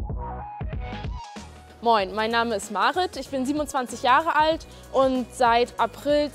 Moin, mein Name ist Marit, ich bin 27 Jahre alt und seit April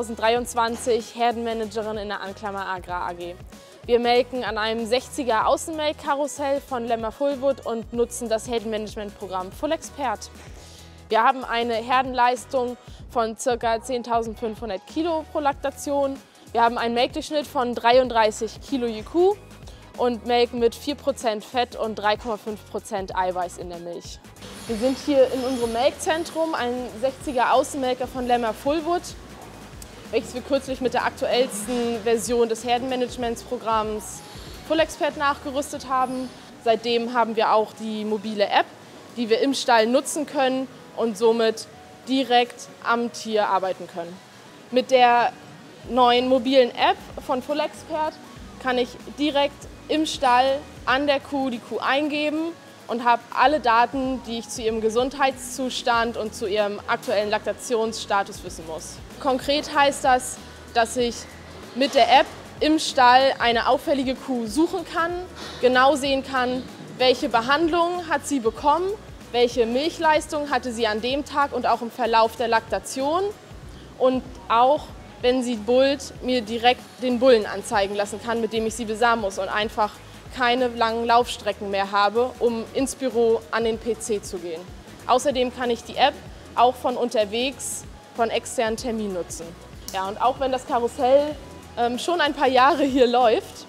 2023 Herdenmanagerin in der Anklammer Agrar AG. Wir melken an einem 60er Außenmelkkarussell von Lemmer-Fullwood und nutzen das Herdenmanagementprogramm FullExpert. Wir haben eine Herdenleistung von ca. 10.500 Kilo pro Laktation. Wir haben einen Melkdurchschnitt von 33 Kilo je Kuh und melken mit 4% Fett und 3,5% Eiweiß in der Milch. Wir sind hier in unserem Melkzentrum, ein 60er Außenmelker von Lemmer-Fullwood, welches wir kürzlich mit der aktuellsten Version des Herdenmanagementsprogramms FullExpert nachgerüstet haben. Seitdem haben wir auch die mobile App, die wir im Stall nutzen können und somit direkt am Tier arbeiten können. Mit der neuen mobilen App von FullExpert kann ich direkt im Stall an der Kuh die Kuh eingeben und habe alle Daten, die ich zu ihrem Gesundheitszustand und zu ihrem aktuellen Laktationsstatus wissen muss. Konkret heißt das, dass ich mit der App im Stall eine auffällige Kuh suchen kann, genau sehen kann, welche Behandlung hat sie bekommen, welche Milchleistung hatte sie an dem Tag und auch im Verlauf der Laktation und auch, wenn sie bullt, mir direkt den Bullen anzeigen lassen kann, mit dem ich sie besamen muss und einfach keine langen Laufstrecken mehr habe, um ins Büro an den PC zu gehen. Außerdem kann ich die App auch von unterwegs, von externen Terminen nutzen. Ja, und auch wenn das Karussell schon ein paar Jahre hier läuft,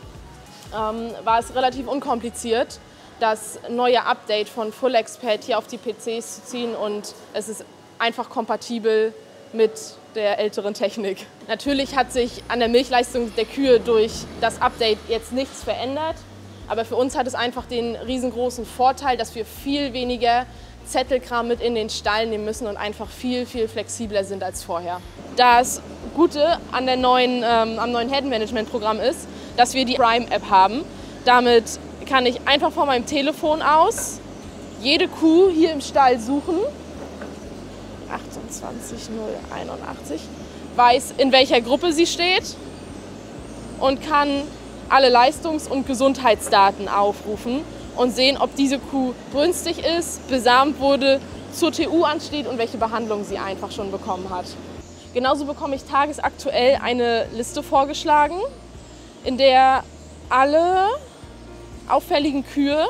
war es relativ unkompliziert, das neue Update von FullExpert hier auf die PCs zu ziehen und es ist einfach kompatibel mit der älteren Technik. Natürlich hat sich an der Milchleistung der Kühe durch das Update jetzt nichts verändert, aber für uns hat es einfach den riesengroßen Vorteil, dass wir viel weniger Zettelkram mit in den Stall nehmen müssen und einfach viel flexibler sind als vorher. Das Gute an am neuen Herdenmanagement-Programm ist, dass wir die Prime-App haben. Damit kann ich einfach von meinem Telefon aus jede Kuh hier im Stall suchen, 28081, weiß, in welcher Gruppe sie steht und kann alle Leistungs- und Gesundheitsdaten aufrufen und sehen, ob diese Kuh brünstig ist, besamt wurde, zur TU ansteht und welche Behandlung sie einfach schon bekommen hat. Genauso bekomme ich tagesaktuell eine Liste vorgeschlagen, in der alle auffälligen Kühe,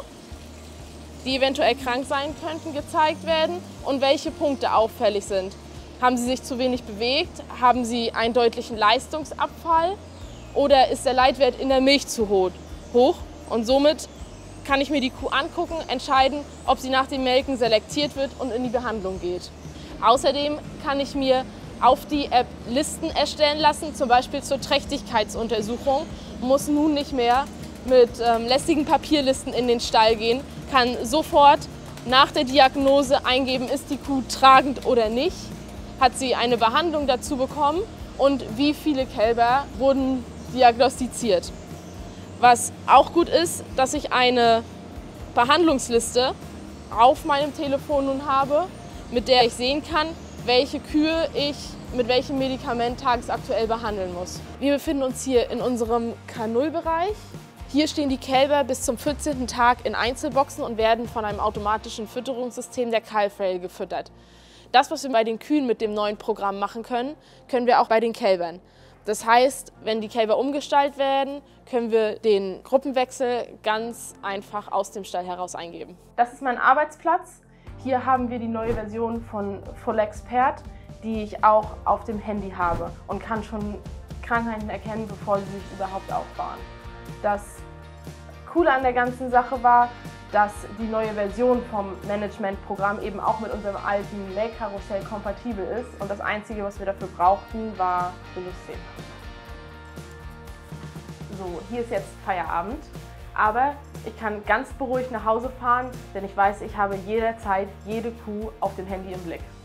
die eventuell krank sein könnten, gezeigt werden und welche Punkte auffällig sind. Haben sie sich zu wenig bewegt? Haben sie einen deutlichen Leistungsabfall? Oder ist der Leitwert in der Milch zu hoch? Und somit kann ich mir die Kuh angucken, entscheiden, ob sie nach dem Melken selektiert wird und in die Behandlung geht. Außerdem kann ich mir auf die App Listen erstellen lassen, zum Beispiel zur Trächtigkeitsuntersuchung. Muss nun nicht mehr mit lästigen Papierlisten in den Stall gehen, kann sofort nach der Diagnose eingeben, ist die Kuh tragend oder nicht, hat sie eine Behandlung dazu bekommen und wie viele Kälber wurden diagnostiziert. Was auch gut ist, dass ich eine Behandlungsliste auf meinem Telefon nun habe, mit der ich sehen kann, welche Kühe ich mit welchem Medikament tagesaktuell behandeln muss. Wir befinden uns hier in unserem K0-Bereich. Hier stehen die Kälber bis zum 14. Tag in Einzelboxen und werden von einem automatischen Fütterungssystem der Calf-Rail gefüttert. Das, was wir bei den Kühen mit dem neuen Programm machen können, können wir auch bei den Kälbern. Das heißt, wenn die Kälber umgestallt werden, können wir den Gruppenwechsel ganz einfach aus dem Stall heraus eingeben. Das ist mein Arbeitsplatz. Hier haben wir die neue Version von FullExpert, die ich auch auf dem Handy habe und kann schon Krankheiten erkennen, bevor sie sich überhaupt aufbauen. Das Coole an der ganzen Sache war, dass die neue Version vom Managementprogramm eben auch mit unserem alten Melkkarussell kompatibel ist und das Einzige, was wir dafür brauchten, war Belusssystem. So, hier ist jetzt Feierabend, aber ich kann ganz beruhigt nach Hause fahren, denn ich weiß, ich habe jederzeit jede Kuh auf dem Handy im Blick.